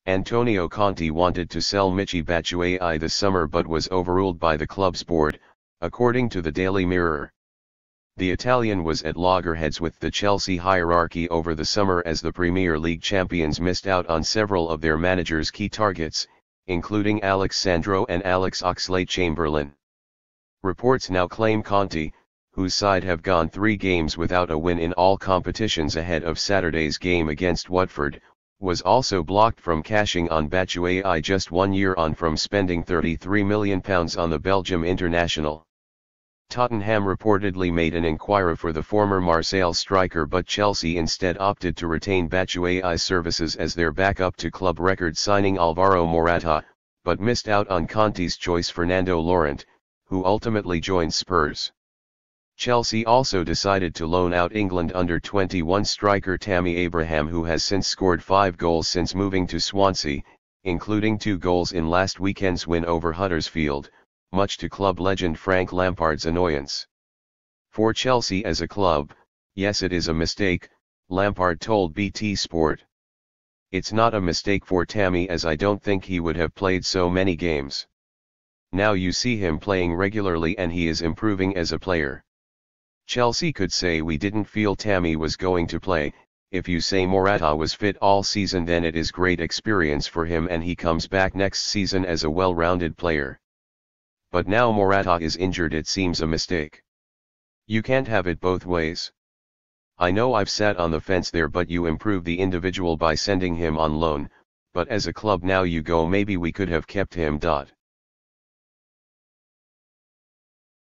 Antonio Conte wanted to sell Michy Batshuayi this summer but was overruled by the club's board, according to the Daily Mirror. The Italian was at loggerheads with the Chelsea hierarchy over the summer as the Premier League champions missed out on several of their managers' key targets, including Alex Sandro and Alex Oxlade-Chamberlain. Reports now claim Conte, whose side have gone 3 games without a win in all competitions ahead of Saturday's game against Watford, was also blocked from cashing on Batshuayi just 1 year on from spending £33 million on the Belgium international. Tottenham reportedly made an inquiry for the former Marseille striker, but Chelsea instead opted to retain Batshuayi's services as their backup to club record signing Alvaro Morata, but missed out on Conte's choice Fernando Llorente, who ultimately joined Spurs. Chelsea also decided to loan out England under-21 striker Tammy Abraham, who has since scored 5 goals since moving to Swansea, including 2 goals in last weekend's win over Huddersfield, much to club legend Frank Lampard's annoyance. For Chelsea as a club, yes, it is a mistake, Lampard told BT Sport. It's not a mistake for Tammy, as I don't think he would have played so many games. Now you see him playing regularly and he is improving as a player. Chelsea could say we didn't feel Tammy was going to play. If you say Morata was fit all season, then it is great experience for him and he comes back next season as a well-rounded player. But now Morata is injured, it seems a mistake. You can't have it both ways. I know I've sat on the fence there, but you improve the individual by sending him on loan, but as a club now you go, maybe we could have kept him.